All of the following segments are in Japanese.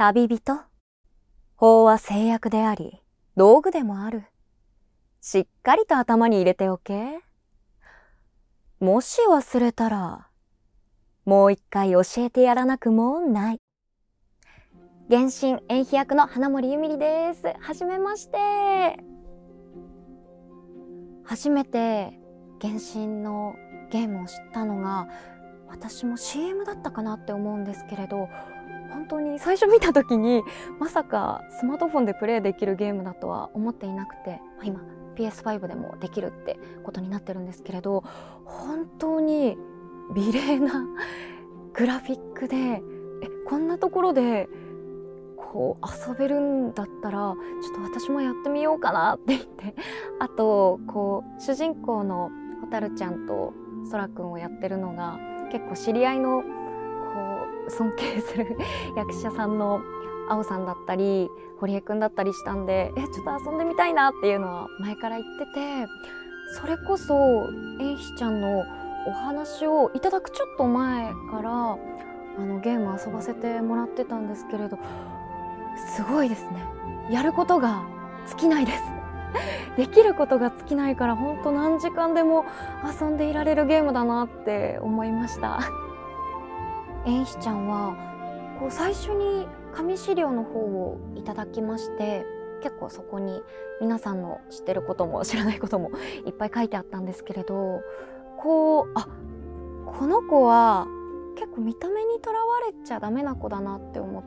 旅人。法は制約であり、道具でもある。しっかりと頭に入れておけ。もし忘れたら、もう一回教えてやらなくもない。原神演飛役の花森ゆみりです。はじめまして。初めて原神のゲームを知ったのが、私も CM だったかなって思うんですけれど、本当に最初見た時にまさかスマートフォンでプレイできるゲームだとは思っていなくて、今 PS5 でもできるってことになってるんですけれど、本当に美麗なグラフィックで、こんなところでこう遊べるんだったらちょっと私もやってみようかなって言って、あとこう主人公のほたるちゃんとそらくんをやってるのが結構知り合いの尊敬する役者さんのあおさんだったり堀江くんだったりしたんで、ちょっと遊んでみたいなっていうのは前から言ってて、それこそえんひちゃんのお話をいただくちょっと前からゲーム遊ばせてもらってたんですけれど、すごいですね。やることが尽きないですできることが尽きないから、ほんと何時間でも遊んでいられるゲームだなって思いましたえんひちゃんはこう最初に紙資料の方をいただきまして、結構そこに皆さんの知ってることも知らないこともいっぱい書いてあったんですけれど、この子は結構見た目にとらわれちゃダメな子だなって思って、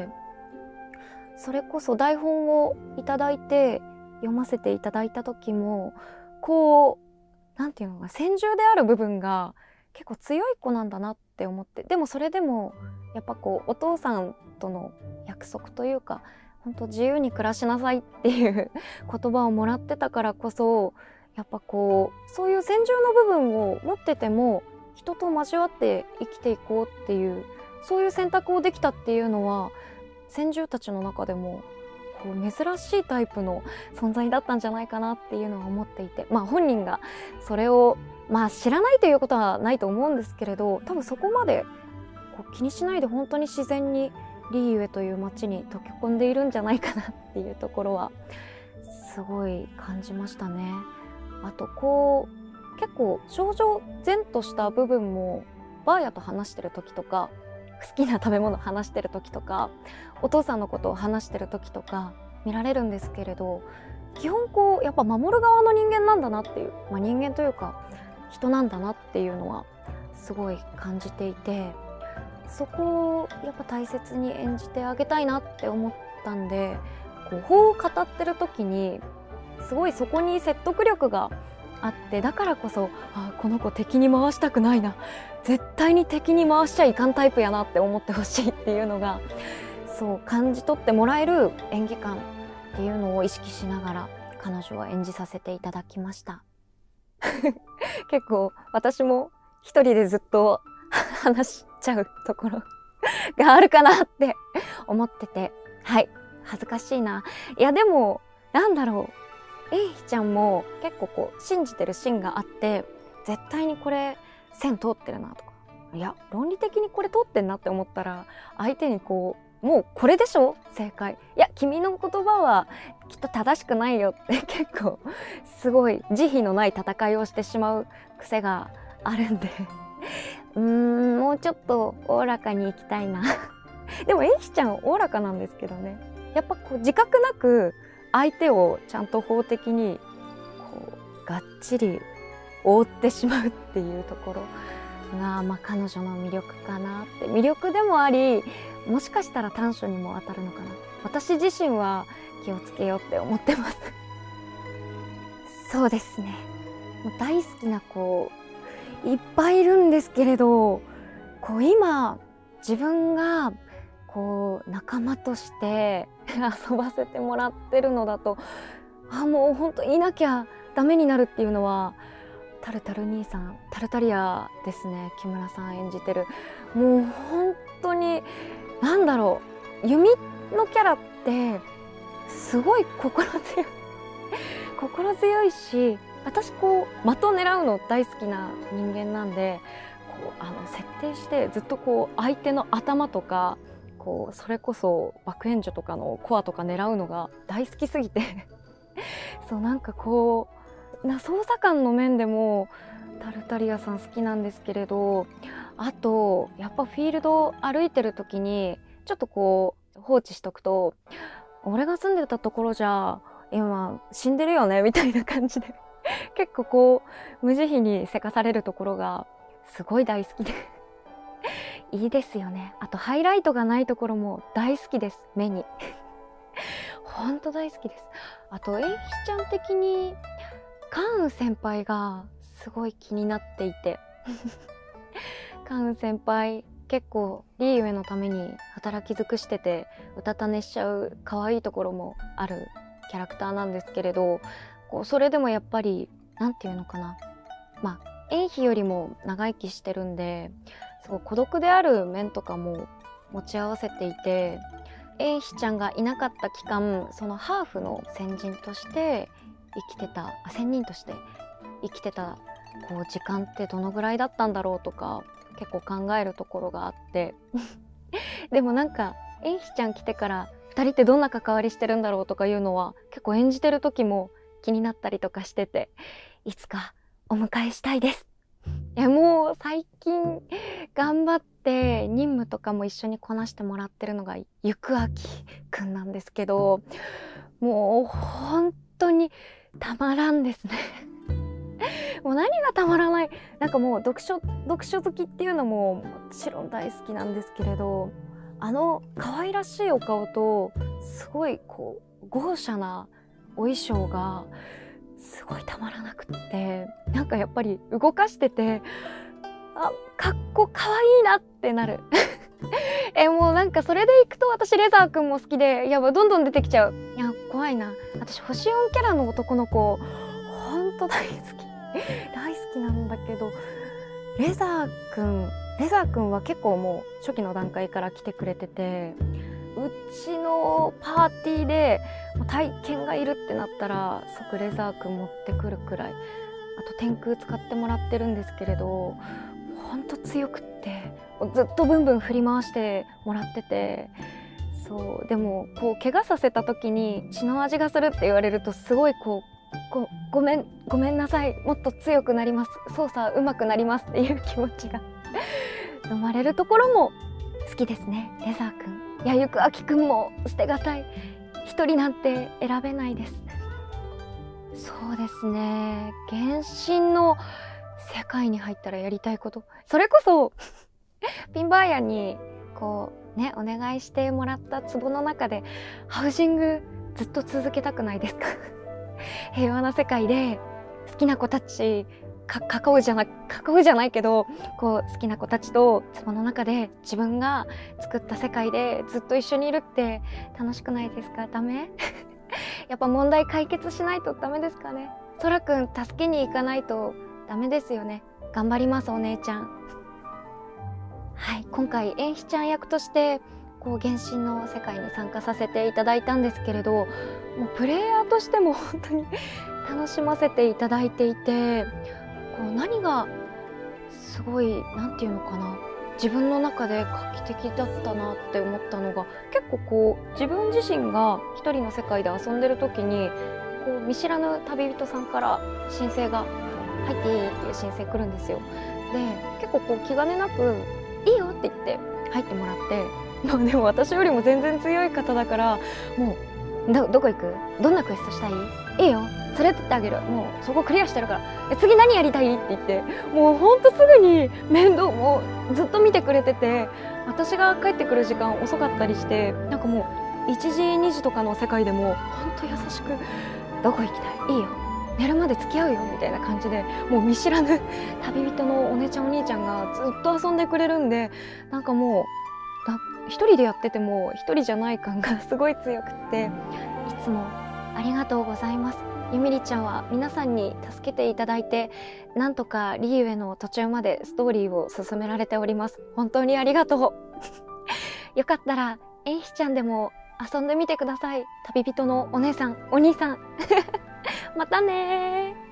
それこそ台本をいただいて読ませていただいた時も、こうなんていうのか、専従である部分が結構強い子なんだなって思って、でもそれでもやっぱこうお父さんとの約束というか、本当自由に暮らしなさいっていう言葉をもらってたからこそ、やっぱこうそういう専従の部分を持ってても人と交わって生きていこうっていう、そういう選択をできたっていうのは専従たちの中でもこう珍しいタイプの存在だったんじゃないかなっていうのは思っていて、本人がそれを知らないということはないと思うんですけれど、多分そこまでこう気にしないで本当に自然にリーユエという街に溶け込んでいるんじゃないかなっていうところはすごい感じましたね。あとこう結構症状然とした部分もバーヤと話してる時とか、好きな食べ物話してる時とか、お父さんのことを話してる時とか見られるんですけれど、基本こうやっぱ守る側の人間なんだなっていう、人間というか人なんだなっていうのはすごい感じていて、そこをやっぱ大切に演じてあげたいなって思ったんで、こう法を語ってる時にすごいそこに説得力があって、だからこそこの子敵に回したくないな、絶対に敵に回しちゃいかんタイプやなって思ってほしいっていうのがそう感じ取ってもらえる演技感っていうのを意識しながら彼女は演じさせていただきました結構私も一人でずっと話しちゃうところがあるかなって思ってて、恥ずかしいな。いやでもなんだろう、えいひちゃんも結構こう信じてるシーンがあって、絶対にこれ線通ってるなとか、いや論理的にこれ通ってんなって思ったら相手にこうもうこれでしょ正解、いや君の言葉はきっと正しくないよって結構すごい慈悲のない戦いをしてしまう癖があるんでもうちょっとおおらかにいきたいなでもえいひちゃんおおらかなんですけどね、やっぱこう自覚なく相手をちゃんと法的にこうがっちり覆ってしまうっていうところが、彼女の魅力かなって、魅力でもあり、もしかしたら短所にも当たるのかな。私自身は気をつけようって思ってますそうですね、もう大好きな子いっぱいいるんですけれど、こう今自分がこう仲間として遊ばせてもらってるのだと、もうほんといなきゃダメになるっていうのはタルタル兄さん、タルタリアですね、木村さん演じてる、もう本当になんだろう、弓のキャラってすごい心強いし、私こう的を狙うの大好きな人間なんで、こう設定してずっとこう相手の頭とかこうそれこそ爆炎女とかのコアとか狙うのが大好きすぎてそうなんかこう捜査官の面でもタルタリアさん好きなんですけれど、あとやっぱフィールド歩いてる時にちょっとこう放置しとくと、俺が住んでたところじゃ今死んでるよねみたいな感じで結構こう無慈悲にせかされるところがすごい大好きでいいですよね。あとハイライトがないところも大好きです、目にほんと大好きです。あとエイヒちゃん的にカンウ先輩がすごい気になっていてカンウ先輩結構リーウェのために働き尽くしててうたた寝しちゃう可愛いところもあるキャラクターなんですけれど、こうそれでもやっぱりなんていうのかな、エイヒよりも長生きしてるんですごい孤独である面とかも持ち合わせていて、エイヒちゃんがいなかった期間、そのハーフの先人として生きてた仙人として生きてたこう時間ってどのぐらいだったんだろうとか結構考えるところがあってでもなんかエイヒちゃん来てから2人ってどんな関わりしてるんだろうとかいうのは結構演じてる時も気になったりとかしてて、いつかお迎えしたいです。もう最近頑張って任務とかも一緒にこなしてもらってるのがゆくあきくんなんですけど、もう本当にたまらんですねもう何がたまらない、なんかもう読書好きっていうのももちろん大好きなんですけれど、可愛らしいお顔とすごいこう豪奢なお衣装がすごいたまらなくって、なんかやっぱり動かしててかわいいなってなるもうなんかそれでいくと私レザーくんも好きで、いやどんどん出てきちゃう。いや怖いな、私星4キャラの男の子ほんと大好きなんだけど、レザーくんは結構もう初期の段階から来てくれてて、うちのパーティーで体験がいるってなったら即レザーくん持ってくるくらい、あと天空使ってもらってるんですけれど、ほんと強くってずっとブンブン振り回してもらってて、そうでもこう怪我させた時に血の味がするって言われるとすごいごめんなさい、もっと強くなります、操作上手くなりますっていう気持ちが生まれるところも好きですね、レザーくん。いやゆくあきくんも捨てがたい、一人なんて選べないです。そうですね、原神の世界に入ったらやりたいこと、それこそピンバーヤにこうねお願いしてもらった壺の中でハウジングずっと続けたくないですか平和な世界で好きな子たち囲うじゃないけど、こう好きな子たちと壺の中で自分が作った世界でずっと一緒にいるって楽しくないですか？ダメやっぱ問題解決しないとダメですかね。そらくん助けに行かないとダメですよね。頑張りますお姉ちゃん。はい、今回エンヒちゃん役としてこう原神の世界に参加させていただいたんですけれど、もうプレイヤーとしても本当に楽しませていただいていて、こう何がすごいなんていうのかな、自分の中で画期的だったなって思ったのが、結構こう自分自身が一人の世界で遊んでる時にこう見知らぬ旅人さんから申請が入っていいっていう申請来るんですよ。で結構こう気兼ねなくいいよって言って入ってもらって、でも私よりも全然強い方だから、もうどこ行く？どんなクエストしたい？いいよ連れてってあげる、もうそこクリアしてるから、次何やりたいって言って、もうほんとすぐに面倒もうずっと見てくれてて、私が帰ってくる時間遅かったりして、なんかもう1時2時とかの世界でもほんと優しくどこ行きたい？いいよ寝るまで付き合うよみたいな感じで、もう見知らぬ旅人のお姉ちゃんお兄ちゃんがずっと遊んでくれるんで、なんかもう一人でやってても一人じゃない感がすごい強くって、いつもありがとうございます。ゆみりちゃんは皆さんに助けていただいて、なんとかリーウェの途中までストーリーを進められております。本当にありがとうよかったらエンヒちゃんでも遊んでみてください、旅人のお姉さんお兄さんまたねー。